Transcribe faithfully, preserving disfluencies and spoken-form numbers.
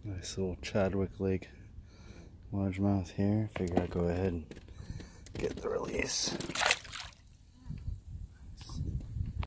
Nice little Chadwick Lake largemouth here. Figure I'd go ahead and get the release.